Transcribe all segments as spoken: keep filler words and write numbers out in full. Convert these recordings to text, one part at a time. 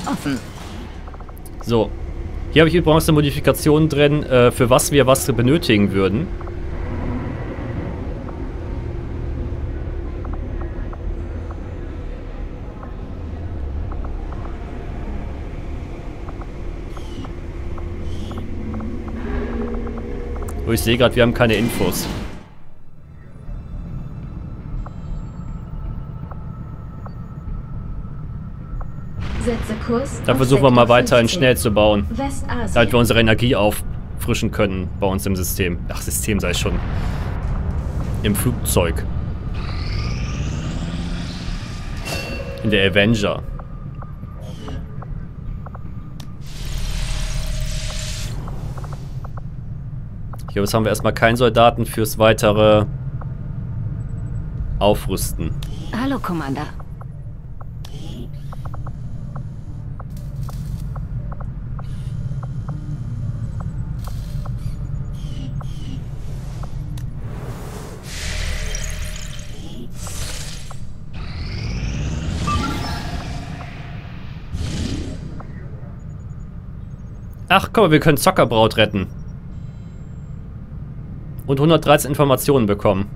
offen. So. Hier habe ich übrigens eine Modifikation drin, äh, für was wir was benötigen würden. Oh, ich sehe gerade, wir haben keine Infos. Setze Kurs. Da versuchen wir mal weiterhin schnell zu bauen. Damit wir unsere Energie auffrischen können bei uns im System. Ach, System sei schon. Im Flugzeug. In der Avenger. Ich glaube, jetzt haben wir erstmal keinen Soldaten fürs weitere Aufrüsten. Hallo, Commander. Ach, guck mal, wir können Zockerbraut retten. Und hundertdreizehn Informationen bekommen.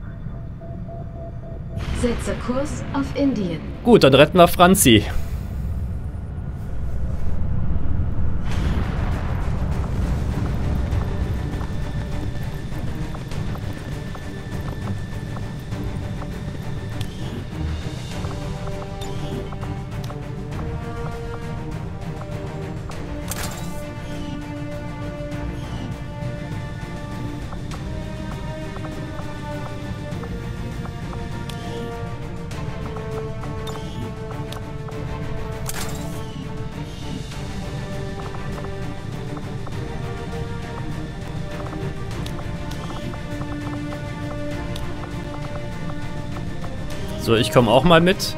Setze Kurs auf Indien. Gut, dann retten wir Franzi. So, ich komme auch mal mit.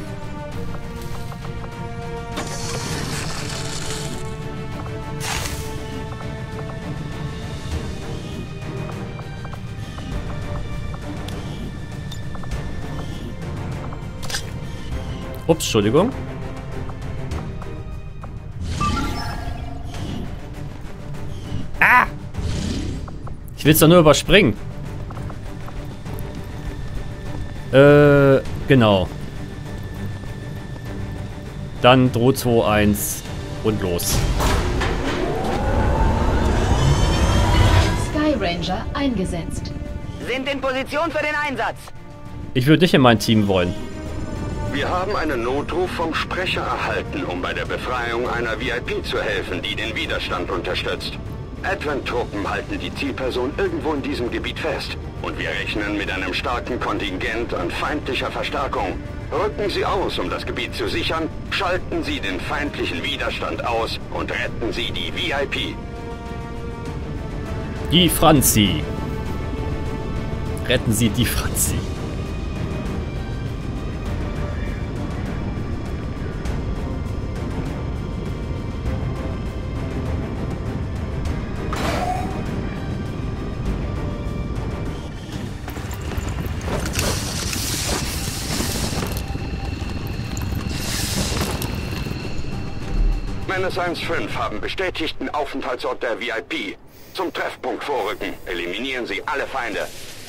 Ups, Entschuldigung. Ah! Ich will es doch nur überspringen. Äh, genau. Dann Droh zwei eins und los. Sky Ranger eingesetzt. Sind in Position für den Einsatz. Ich würde dich in mein Team wollen. Wir haben einen Notruf vom Sprecher erhalten, um bei der Befreiung einer V I P zu helfen, die den Widerstand unterstützt. Advent-Truppen halten die Zielperson irgendwo in diesem Gebiet fest. Und wir rechnen mit einem starken Kontingent an feindlicher Verstärkung. Rücken Sie aus, um das Gebiet zu sichern, schalten Sie den feindlichen Widerstand aus und retten Sie die V I P. Die Franzi. Retten Sie die Franzi. Menace eins fünf haben bestätigten Aufenthaltsort der V I P. Zum Treffpunkt vorrücken. Eliminieren Sie alle Feinde.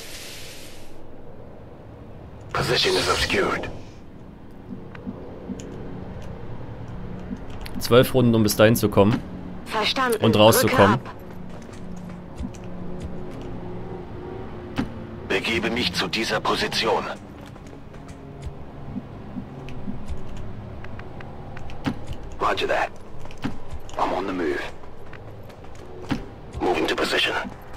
Position is obscured. Zwölf Runden, um bis dahin zu kommen. Verstanden. Und rauszukommen. Rücke ab. Begebe mich zu dieser Position. Roger that. I'm on the move. Moving to position.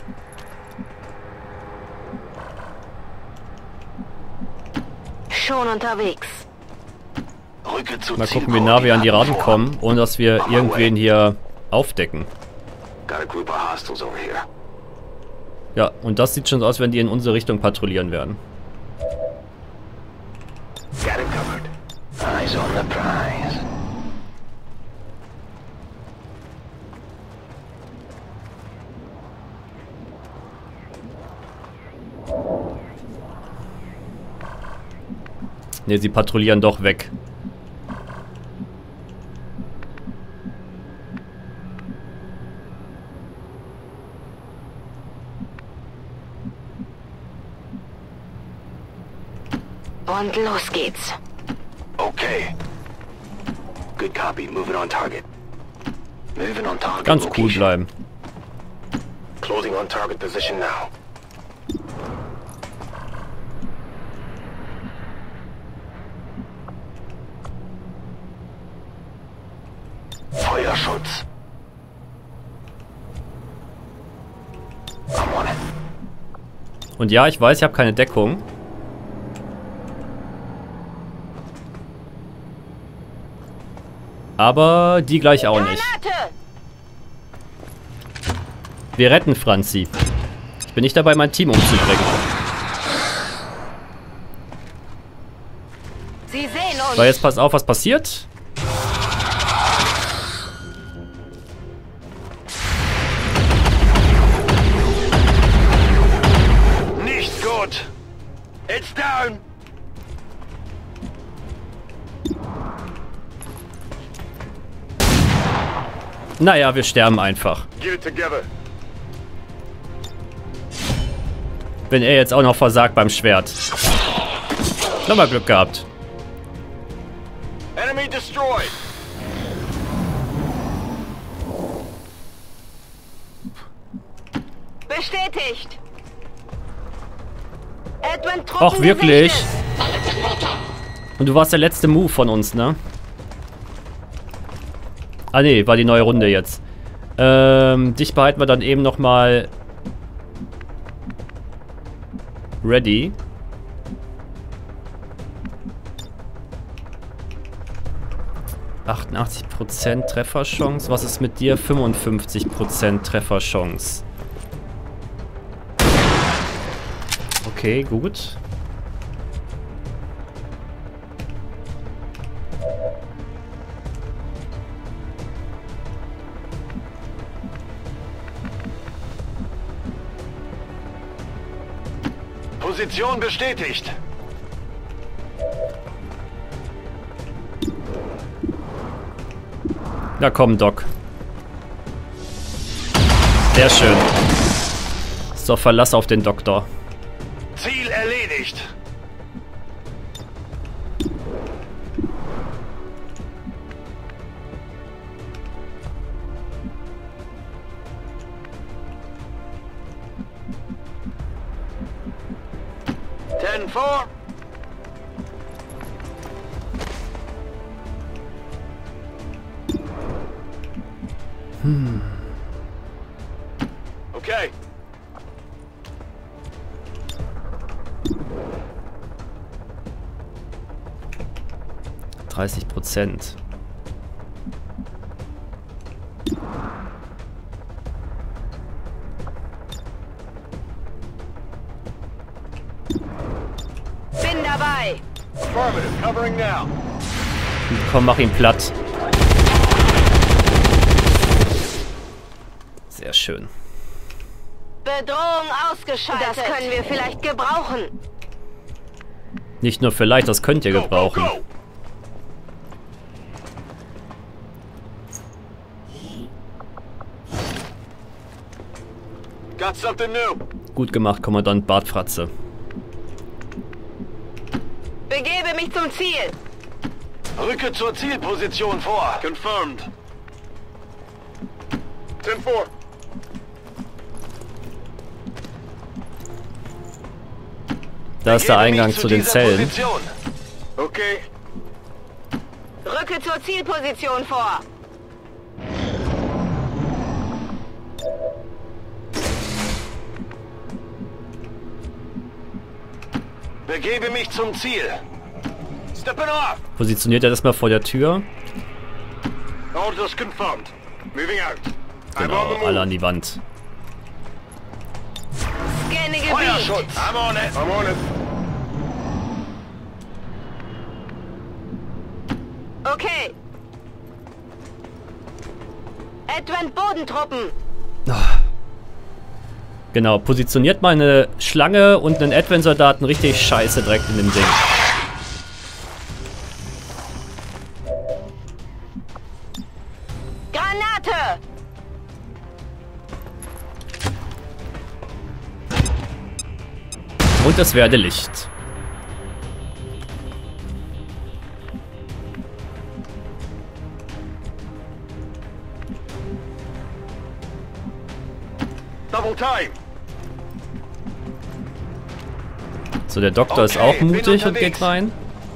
Schon unterwegs. Rücke zu Mal gucken, wie nah wir an die Raden kommen, ohne dass wir irgendwen hier aufdecken. Got a group of hostiles over here. Ja, und das sieht schon so aus, wenn die in unsere Richtung patrouillieren werden. Got it covered. Eyes on the prize. Ne, sie patrouillieren doch weg. Und los geht's. Okay. Good copy. Moving on target. Moving on target. Ganz cool bleiben. Closing on target position now. Feuerschutz. I'm on it. Und ja, ich weiß, ich habe keine Deckung. Aber die gleich auch nicht. Wir retten Franzi. Ich bin nicht dabei, mein Team umzubringen. Sie sehen uns. So, jetzt pass auf, was passiert. Nicht gut. It's down. Naja, wir sterben einfach. Get it together. Wenn er jetzt auch noch versagt beim Schwert. Nochmal Glück gehabt. Enemy destroyed. Bestätigt. Edwin Truppen Ach, wirklich? gesichtet. Und du warst der letzte Move von uns, ne? Ah ne, war die neue Runde jetzt. Ähm, dich behalten wir dann eben nochmal ready. achtundachtzig Prozent Trefferchance. Was ist mit dir? fünfundfünfzig Prozent Trefferchance. Okay, gut. Position bestätigt. Na komm, Doc. Sehr schön. So, Verlass auf den Doktor. Ziel erledigt. ten four. Hm. Okay. dreißig Prozent. Bin dabei. Affirmative, covering now. Komm, mach ihn platt. Sehr schön. Bedrohung ausgeschaltet. Das können wir vielleicht gebrauchen. Nicht nur vielleicht, das könnt ihr gebrauchen. Go, go, go. Got something new. Gut gemacht, Kommandant Bartfratze. Begebe mich zum Ziel. Rücke zur Zielposition vor. Confirmed. ten four. Da ist der Eingang zu den Zellen. Position. Okay. Rücke zur Zielposition vor. Begebe mich zum Ziel. Stepping off. Positioniert er das mal vor der Tür. Orders confirmed. Moving out. I'm on the Genau, move. alle an die Wand. Scanne Gebiet. Feuerschutz. I'm on it. I'm on it. Okay. Advent Bodentruppen. Genau, positioniert mal eine Schlange und einen Advent-Soldaten richtig scheiße direkt in dem Ding. Granate. Und es werde Licht. Double time. So, der Doktor ist auch mutig und geht rein.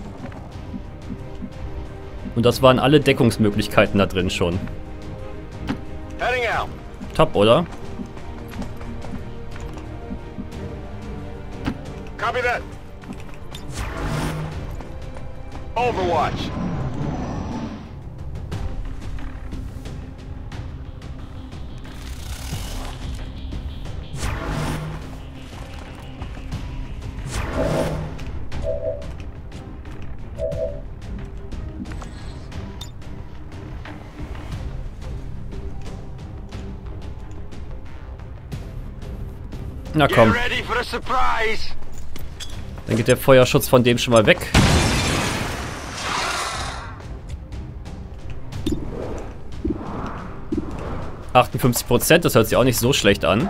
Und das waren alle Deckungsmöglichkeiten da drin schon. Heading out. Top, oder? Copy that. Overwatch. Na komm. Dann geht der Feuerschutz von dem schon mal weg. achtundfünfzig Prozent, das hört sich auch nicht so schlecht an.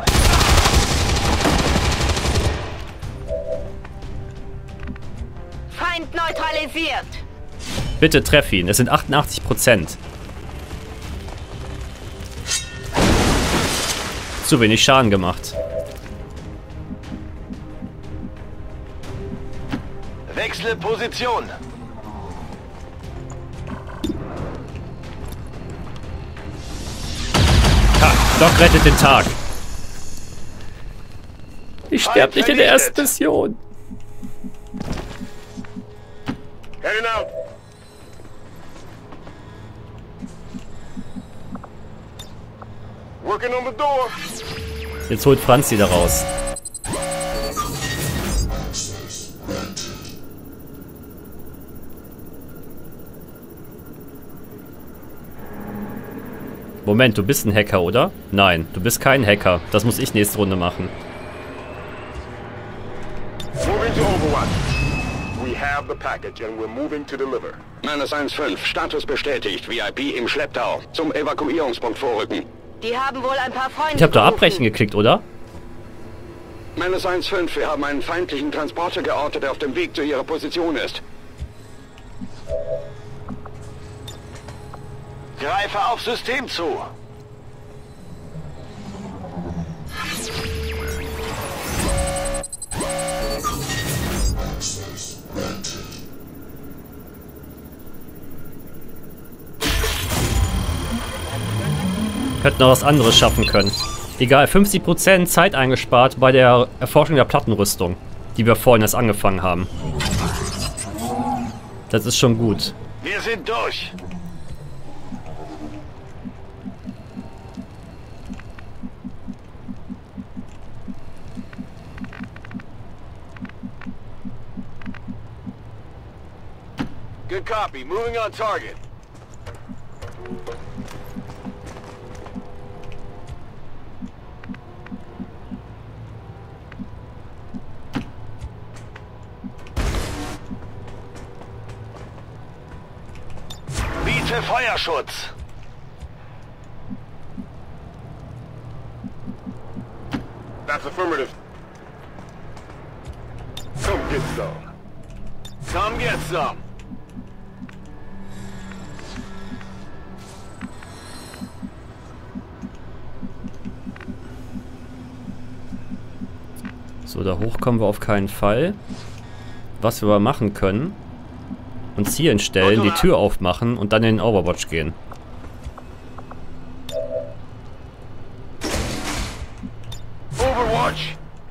Feind neutralisiert. Bitte treff ihn, es sind achtundachtzig Prozent. Zu wenig Schaden gemacht. Wechsle Position. Ha, Doc rettet den Tag. Ich sterb nicht in der ersten Mission. Heading out. Working on the door. Jetzt holt Franz sie da raus. Moment, du bist ein Hacker, oder? Nein, du bist kein Hacker. Das muss ich nächste Runde machen. Moving to Overwatch. We have the package and we're moving to deliver. Meines eins fünf, Status bestätigt. V I P im Schlepptau. Zum Evakuierungspunkt vorrücken. Die haben wohl ein paar Freunde. Ich habe da gerufen. abbrechen geklickt, oder? Meines eins fünf, wir haben einen feindlichen Transporter geortet, der auf dem Weg zu ihrer Position ist. Greife auf System zu. Hätten noch was anderes schaffen können. Egal, fünfzig Prozent Zeit eingespart bei der Erforschung der Plattenrüstung, die wir vorhin erst angefangen haben. Das ist schon gut. Wir sind durch. Good copy. Moving on target. Biete Feuerschutz. That's affirmative. Come get some. Come get some. So, da hoch kommen wir auf keinen Fall. Was wir aber machen können, uns hier hinstellen, die Tür aufmachen und dann in den Overwatch gehen. Overwatch.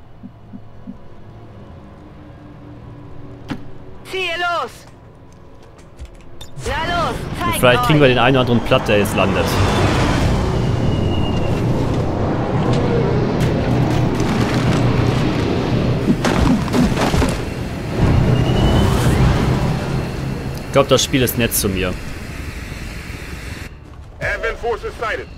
Ziehe los. Na los, zeig Und vielleicht kriegen wir euch. den einen oder anderen platt, der jetzt landet. Ich glaube, das Spiel ist nett zu mir. Advent forces sighted.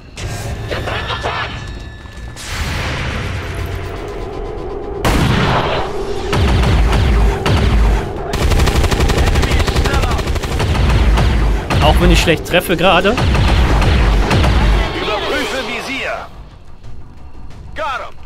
Auch wenn ich schlecht treffe gerade. Überprüfe Visier. Got him.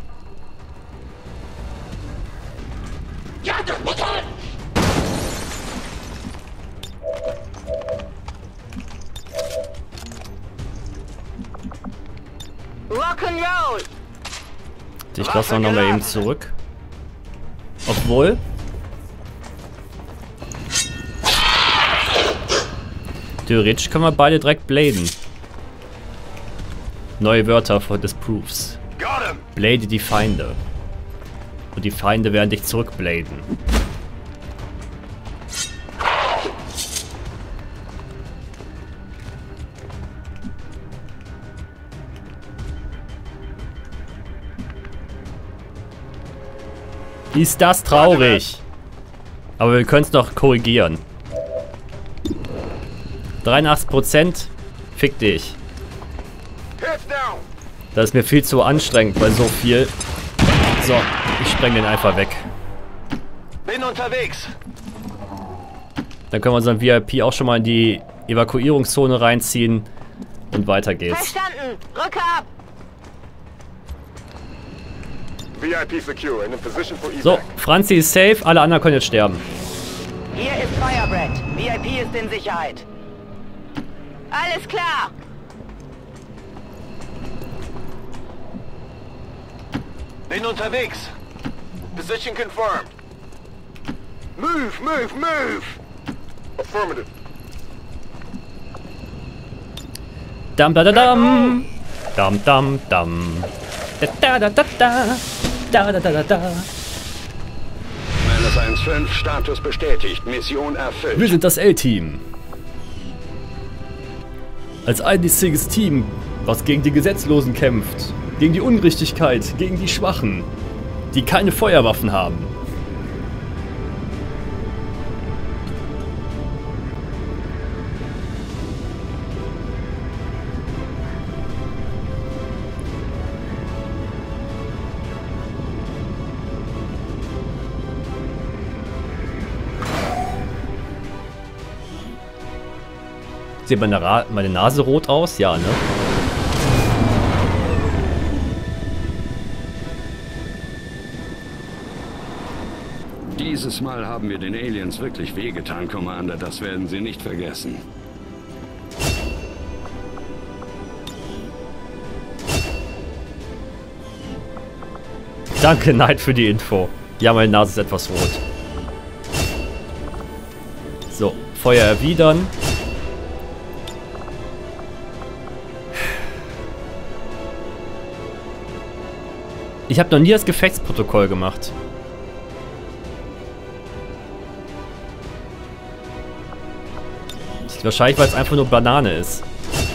Rock'n'Roll. Ich lasse noch mal eben zurück. Obwohl... Theoretisch können wir beide direkt bladen. Neue Wörter für des Proofs. Blade die Feinde. Und die Feinde werden dich zurückbladen. Ist das traurig? Aber wir können es noch korrigieren. dreiundachtzig Prozent? Fick dich. Das ist mir viel zu anstrengend bei so viel. So, ich spreng den einfach weg. Bin unterwegs. Dann können wir unseren V I P auch schon mal in die Evakuierungszone reinziehen. Und weiter geht's. Verstanden. Rücke ab. V I P secure and in position for evac. So, Franzi ist safe, alle anderen können jetzt sterben. Hier ist Firebrand. V I P ist in Sicherheit. Alles klar. Bin unterwegs. Position confirmed. Move, move, move. Affirmative. Dam da da dam. Dam dam dam. Da da da da. Da da da da da. Menace eins fünf, Status bestätigt. Mission erfüllt. Wir sind das L-Team. Als einziges Team, was gegen die Gesetzlosen kämpft. Gegen die Unrichtigkeit, gegen die Schwachen, die keine Feuerwaffen haben. Sieht meine, Ra meine Nase rot aus? Ja, ne? Dieses Mal haben wir den Aliens wirklich wehgetan, Commander. Das werden Sie nicht vergessen. Danke, Knight, für die Info. Ja, meine Nase ist etwas rot. So, Feuer erwidern. Ich habe noch nie das Gefechtsprotokoll gemacht. Wahrscheinlich, weil es einfach nur Banane ist.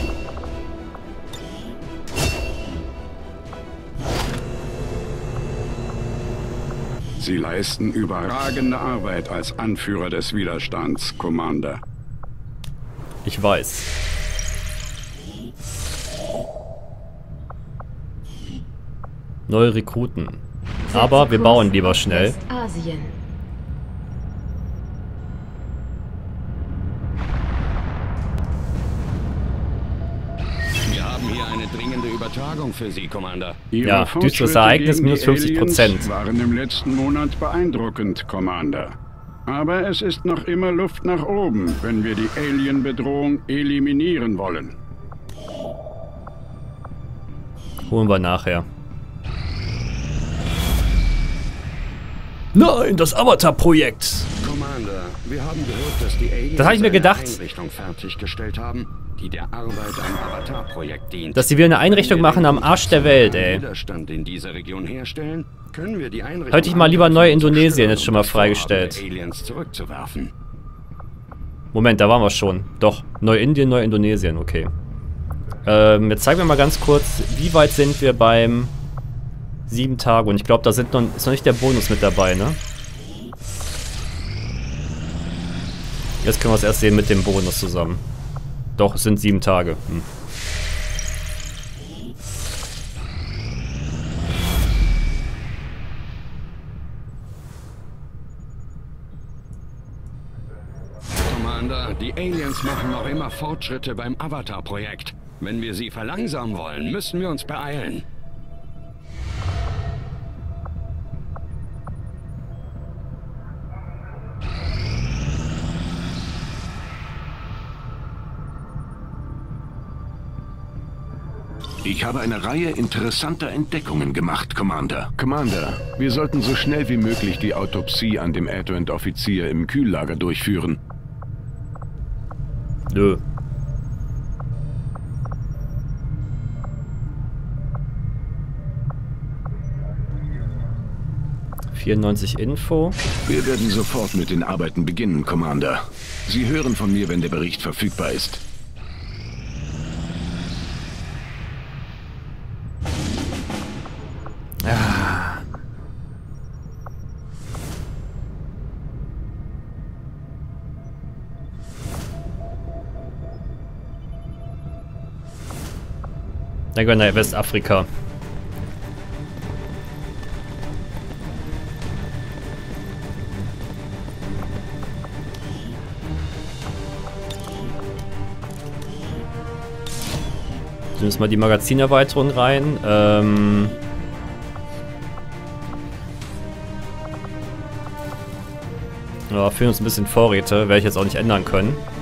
Sie leisten überragende Arbeit als Anführer des Widerstands, Commander. Ich weiß. Neue Rekruten. Aber wir bauen lieber schnell. Asien. Wir haben hier eine dringende Übertragung für Sie, Commander. Ihre Ja, Fortschritte düsteres Ereignis, gegen minus die fünfzig Prozent. Aliens waren im letzten Monat beeindruckend, Commander. Aber es ist noch immer Luft nach oben, wenn wir die Alien-Bedrohung eliminieren wollen. Holen wir nachher. Nein, das Avatar-Projekt! Commander, wir haben gehört, dass die Aliens Das habe ich mir eine gedacht. Einrichtung fertiggestellt haben, die der Arbeit am Avatar-Projekt dient. Dass sie wieder eine Einrichtung machen am Arsch der Welt, ey. Widerstand in dieser Region herstellen, können wir die Einrichtung Hätte ich mal lieber anrufen, neue um zu Indonesien stören jetzt schon und mal das Vorhaben freigestellt. der Aliens zurückzuwerfen. Moment, da waren wir schon. Doch, Neu-Indien, Neu-Indonesien, okay. Ähm, jetzt zeigen wir mal ganz kurz, wie weit sind wir beim sieben Tage. Und ich glaube, da sind noch, ist noch nicht der Bonus mit dabei, ne? Jetzt können wir es erst sehen mit dem Bonus zusammen. Doch, es sind sieben Tage. Hm. Commander, die Aliens machen noch immer Fortschritte beim Avatar-Projekt. Wenn wir sie verlangsamen wollen, müssen wir uns beeilen. Ich habe eine Reihe interessanter Entdeckungen gemacht, Commander. Commander, wir sollten so schnell wie möglich die Autopsie an dem Advent-Offizier im Kühllager durchführen. Nö. vierundneunzig Info. Wir werden sofort mit den Arbeiten beginnen, Commander. Sie hören von mir, wenn der Bericht verfügbar ist. Ah. Dann gehen wir nach Westafrika. Nehmen wir mal die Magazinerweiterung rein. Ähm ja, fehlen uns ein bisschen Vorräte, werde ich jetzt auch nicht ändern können.